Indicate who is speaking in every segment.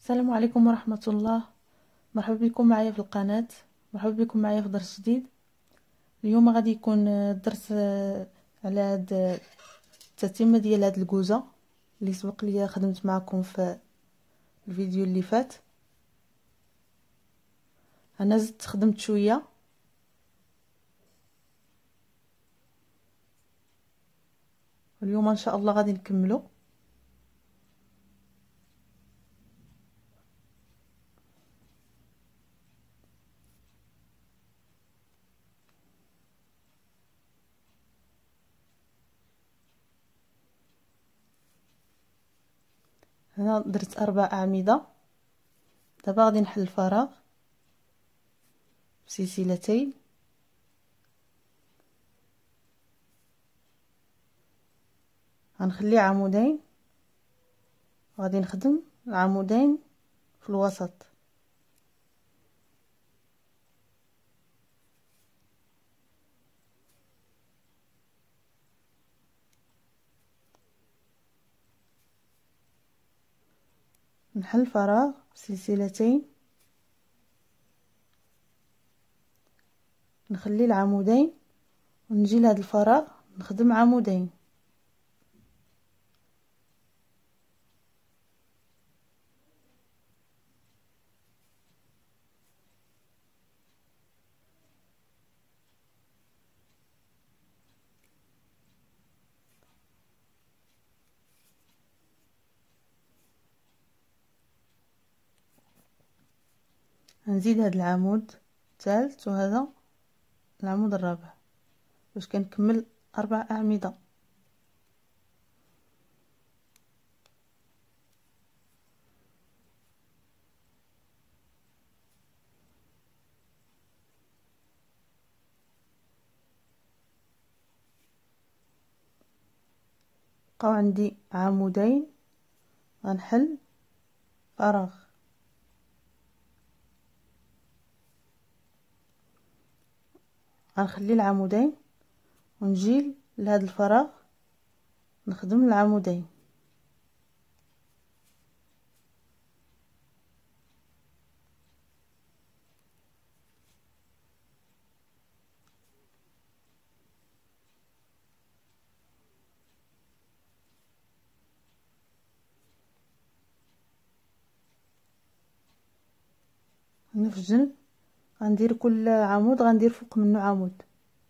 Speaker 1: السلام عليكم ورحمة الله. مرحبا بكم معايا في القناة. مرحبا بكم معايا في درس جديد. اليوم غادي يكون الدرس على هاد التتمة ديال هاد الكوزة اللي سبق لي خدمت معكم في الفيديو اللي فات. انا زدت خدمت شوية اليوم ان شاء الله غادي نكملو. هنا درت 4 أعمدة. دابا غادي نحل الفراغ بسلسلتين. غنخلي عمودين، غادي نخدم العمودين في الوسط. نحل فراغ بسلسلتين، نخلي العمودين ونجي لهذا الفراغ نخدم عمودين. نزيد هذا العمود الثالث وهذا العمود الرابع باش كنكمل 4 أعمدة. بقاو عندي عمودين، غنحل فراغ. غنخلي العمودين ونجي لهذا الفراغ نخدم العمودين. هنا في الجنب غندير كل عمود غندير فوق منه عمود.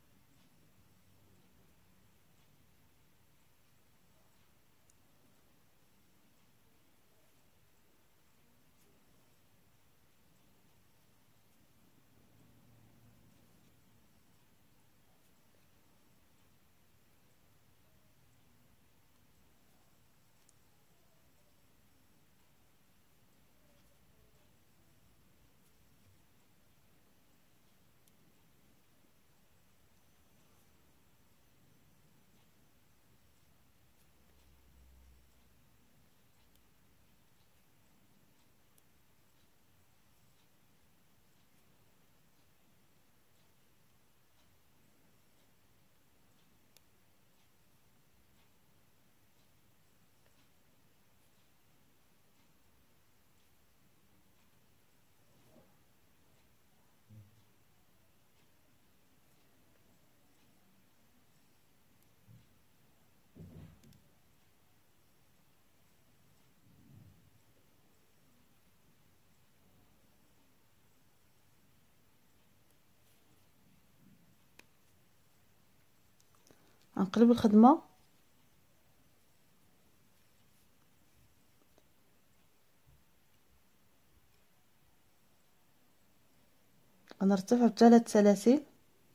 Speaker 1: غنقلب الخدمة غنرتفع ب3 سلاسل.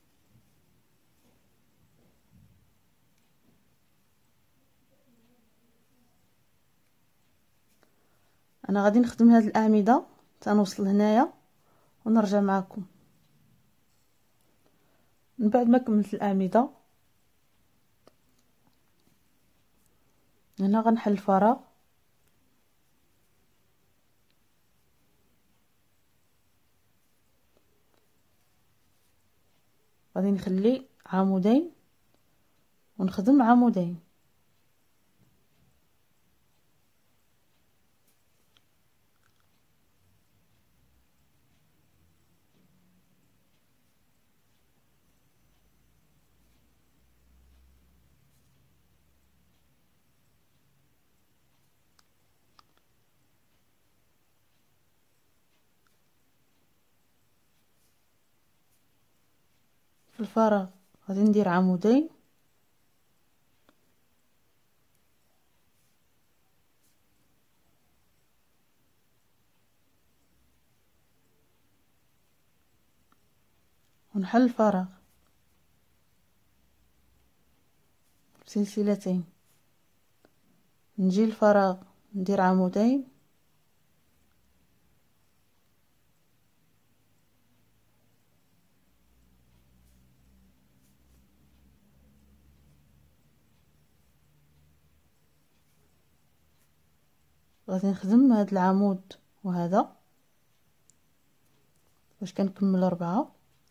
Speaker 1: انا غادي نخدم هذه الاعمده تنوصل هنايا ونرجع معكم. من بعد ما كملت الاعمده هنا غنحل الفراغ، غادي نخلي عمودين ونخدم عمودين. في الفراغ غادي ندير عمودين ونحل الفراغ بسلسلتين، نجي الفراغ ندير عمودين غادي نخدم هذا العمود وهذا باش كنكمل 4.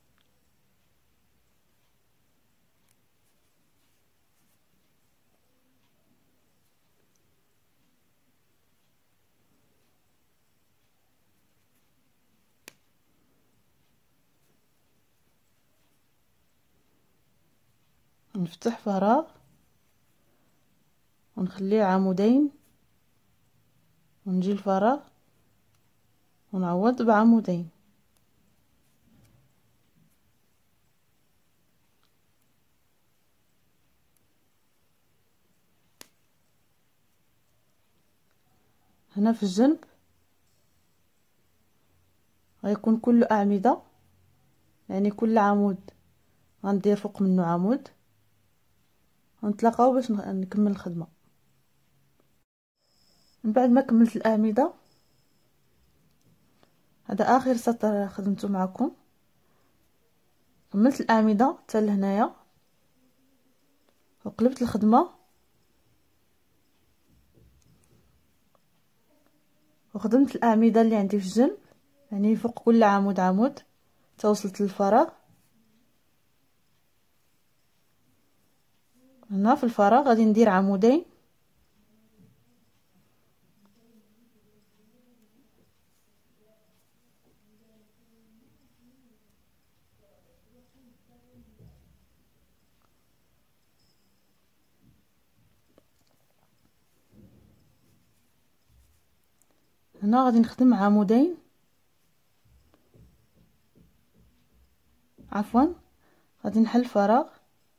Speaker 1: نفتح فراغ ونخليه عمودين ونجي الفراغ ونعوض بعمودين. هنا في الجنب غيكون كله أعمدة، يعني كل عمود غندير فوق منه عمود، ونتلاقاو باش نكمل الخدمة. من بعد ما كملت الأعمدة، هذا آخر سطر خدمته معكم. كملت الأعمدة حتى لهنايا وقلبت الخدمة وخدمت الأعمدة اللي عندي في الجنب، يعني فوق كل عمود عمود حتى وصلت للفراغ. هنا في الفراغ غادي ندير عمودين هنا غادي نخدم عمودين، عفوا غادي نحل فراغ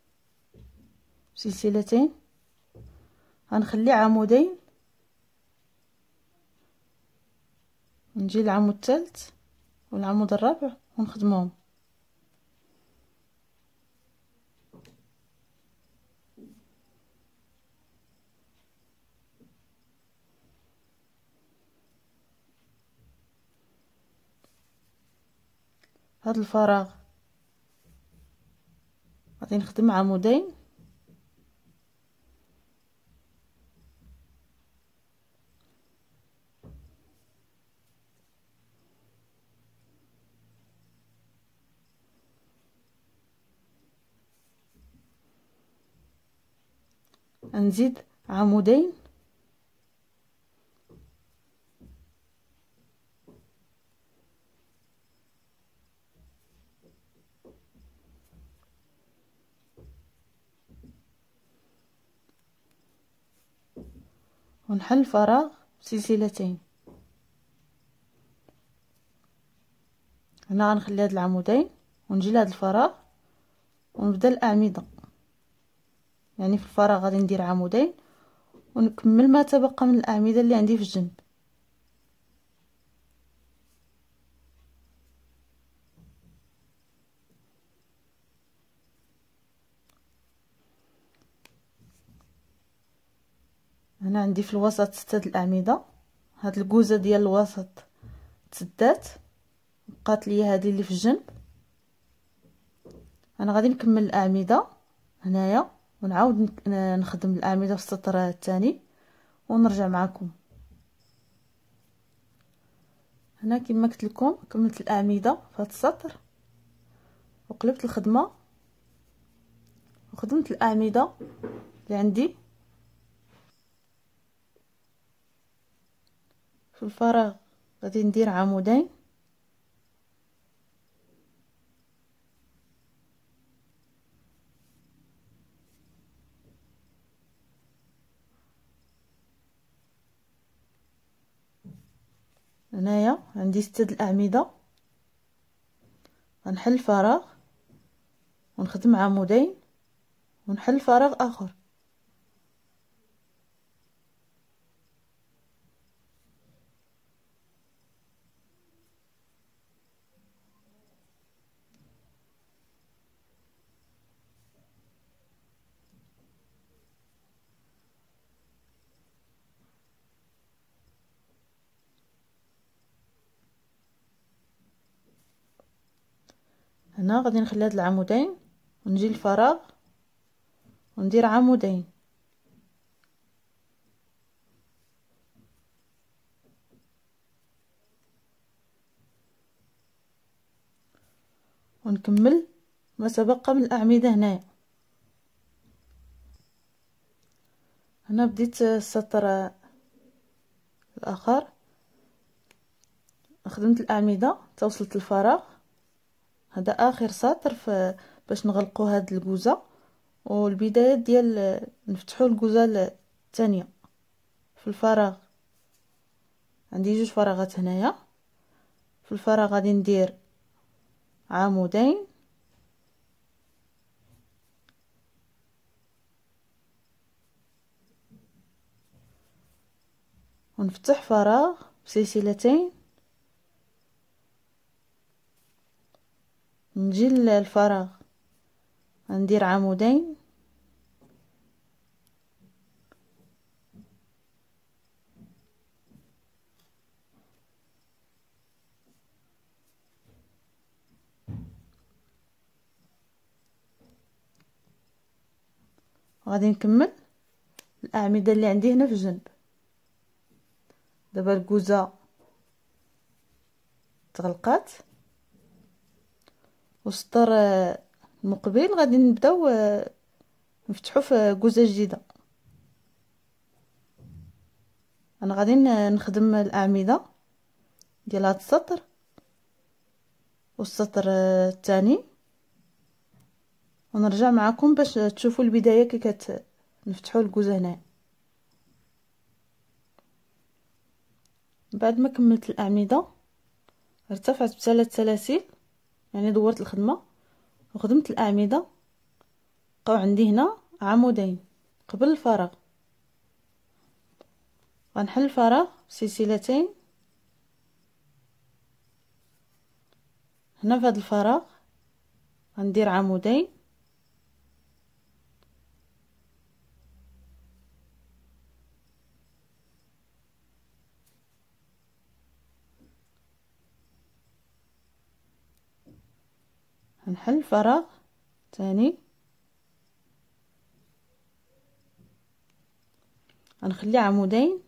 Speaker 1: سلسلتين، غنخلي عمودين نجي العمود الثالث والعمود الرابع ونخدمهم. هذا الفراغ غادي نخدم عمودين نزيد عمودين ونحل فراغ سلسلتين. هنا غنخلي هاد العمودين ونجي لهاد الفراغ ونبدا الأعمدة، يعني في الفراغ غادي ندير عمودين ونكمل ما تبقى من الأعمدة اللي عندي في الجنب. هنا عندي في الوسط 6 الأعمدة، هاد الكوزه ديال الوسط تسدات، بقات لي هذه اللي في الجنب. انا غادي نكمل الأعمدة هنايا ونعاود نخدم الأعمدة في السطر الثاني ونرجع معكم. هنا كما قلت لكم كملت الأعمدة في هذا السطر وقلبت الخدمة وخدمت الأعمدة اللي عندي في الفراغ. غادي ندير عمودين هنايا عندي 6 الأعمدة، غنحل الفراغ ونخدم عمودين ونحل فراغ اخر. هنا غادي نخلي هاد العمودين ونجي الفراغ وندير عمودين ونكمل ما تبقى من الأعمدة. هنا بديت السطر الآخر، خدمت الأعمدة توصلت الفراغ. هذا آخر سطر باش نغلقوا هاد الجوزة، والبداية ديال نفتحوا الجوزة الثانية في الفراغ. عندي جوج فراغات هنايا. في الفراغ غادي ندير عمودين ونفتح فراغ بسلسلتين، نجي للفراغ ندير عمودين وغادي نكمل الأعمدة اللي عندي هنا في الجنب. دابا الجوزة تغلقات، والسطر المقبل غادي نبداو نفتحو في جوزة جديدة. انا غادي نخدم الأعمدة ديال هاد السطر والسطر الثاني، ونرجع معكم باش تشوفوا البداية كي نفتحوا الجوزة هنا. بعد ما كملت الأعمدة ارتفعت بثلاث سلاسل، يعني دورت الخدمة وخدمت الأعمدة. بقاو عندي هنا عمودين قبل الفراغ. غنحل الفراغ بسلسلتين. هنا في هذا الفراغ غندير عمودين نحل فراغ ثاني، غنخلي عمودين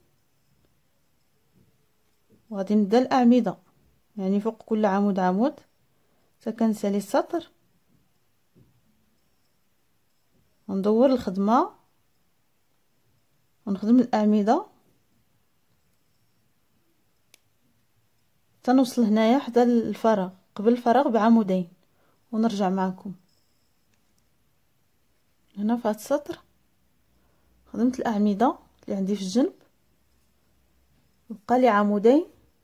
Speaker 1: وغادي نبدا الأعمدة، يعني فوق كل عمود عمود حتى كنسالي السطر وندور الخدمة ونخدم الأعمدة تنوصل هنايا حدا الفراغ قبل الفراغ بعمودين ونرجع معكم. هنا في هذا السطر خدمت الأعمدة اللي عندي في الجنب، بقى لي عمودين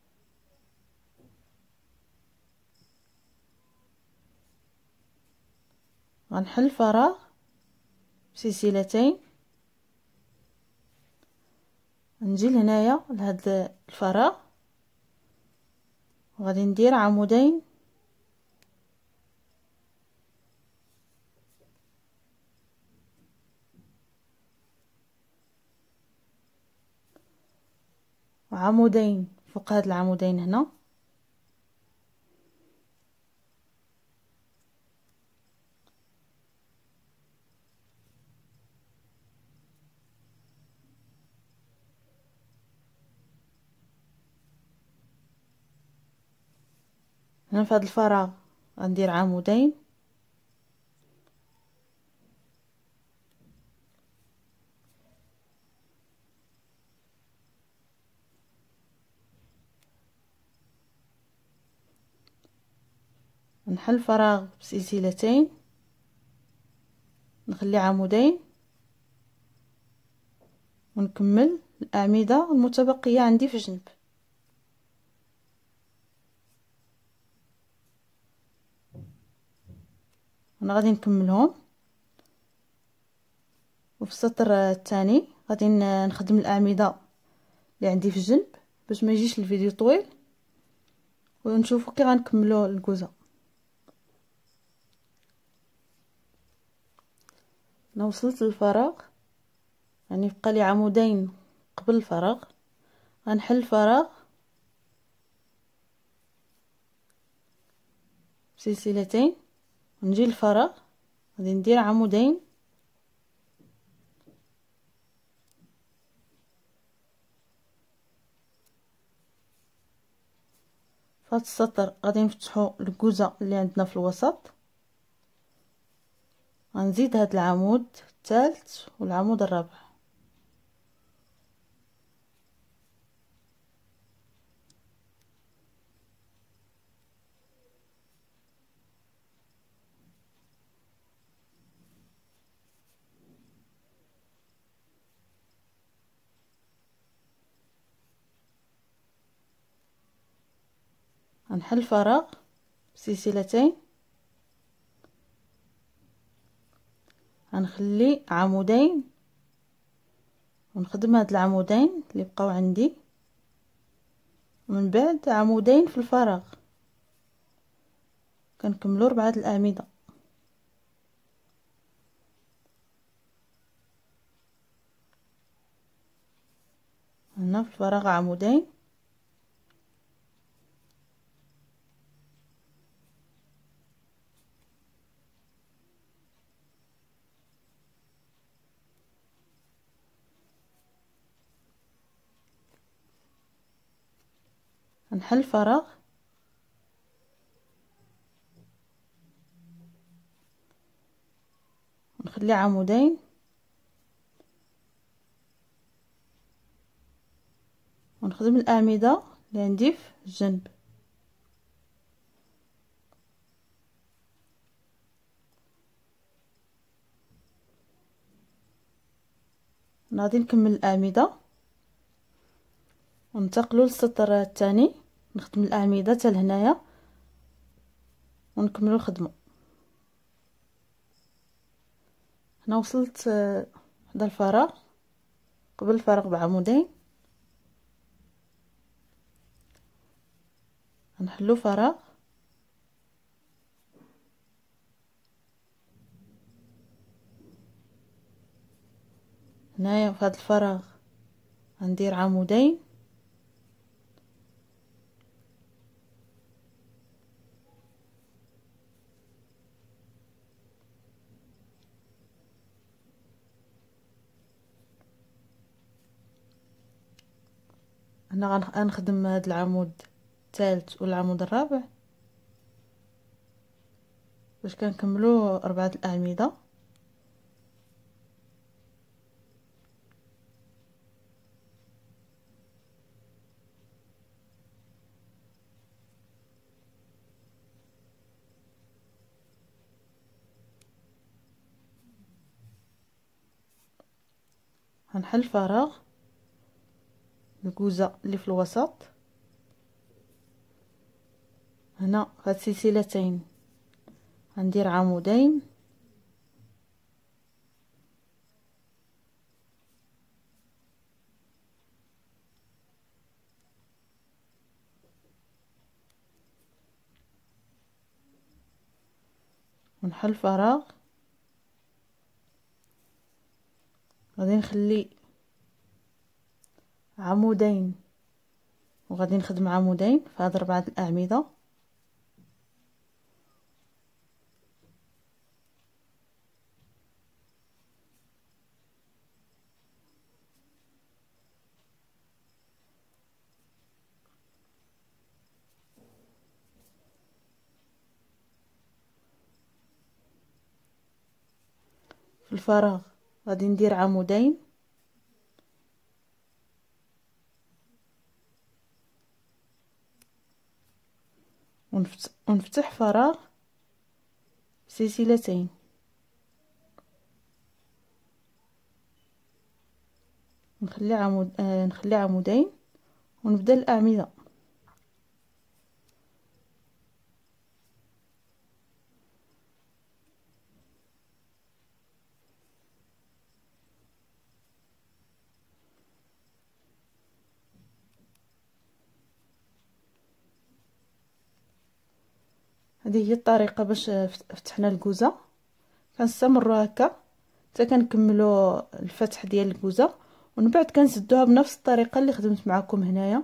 Speaker 1: غنحل فراغ بسلسلتين، نجي لهنايا لهاد الفراغ وغادي ندير عمودين وعمودين فوق هاد العمودين هنا. هنا في هاد الفراغ غندير عمودين نحل فراغ بسلسلتين، نخلي عمودين ونكمل الأعمدة المتبقية عندي في الجنب. انا غادي نكملهم. وفي السطر الثاني غادي نخدم الاعمده اللي عندي في الجنب باش ما يجيش الفيديو طويل، ونشوفوا كي غنكملوا الكوزه. انا وصلت للفراغ، يعني بقى لي عمودين قبل الفراغ. غنحل الفراغ بسلسلتين ونجي للفراغ، غادي ندير عمودين في هذا السطر. غادي نفتحوا الكوزه اللي عندنا في الوسط، غنزيد هذا العمود الثالث والعمود الرابع. غنحل الفراغ بسلسلتين، غنخلي عمودين ونخدم هاد العمودين اللي بقاو عندي، ومن بعد عمودين في الفراغ كنكملوا 4 الاعمده. هنا في الفراغ عمودين، نحل الفراغ ونخلي عمودين ونخدم الاعمده اللي عندي في الجنب. غادي نكمل الاعمده وننتقلوا للسطر الثاني، نخدم الاعمده حتى لهنايا ونكملوا الخدمه. هنا وصلت حدا الفراغ قبل الفراغ بعمودين، نحلو فراغ هنايا. في هذا الفراغ غندير عمودين هنا. غنخدم هذا العمود الثالث والعمود الرابع باش كنكملوا 4 الاعمده. غنحل الفراغ الكوزه اللي في الوسط. هنا هاد السلسلتين غندير عمودين ونحل الفراغ. غادي نخلي عمودين وغادي نخدم عمودين في هاد 4 الاعمده. في الفراغ غادي ندير عمودين ونفتح فراغ سلسلتين، نخلي عمودين ونبدا الاعمده. هذه هي الطريقه باش فتحنا الكوزه. كنستمروا هكا حتى كنكملوا الفتح ديال الكوزه، ومن بعد كنسدوها بنفس الطريقه اللي خدمت معكم هنايا.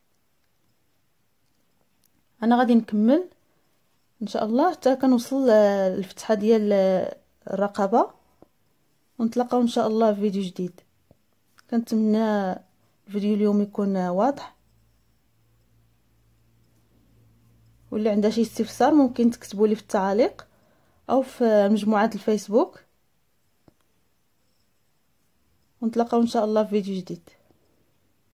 Speaker 1: انا غادي نكمل ان شاء الله حتى كنوصل للفتحه ديال الرقبه، ونتلاقاو ان شاء الله في فيديو جديد. كنتمنى الفيديو اليوم يكون واضح، واللي عنده شي استفسار ممكن تكتبوا لي في التعاليق او في مجموعه الفيسبوك، ونتلاقاو ان شاء الله في فيديو جديد.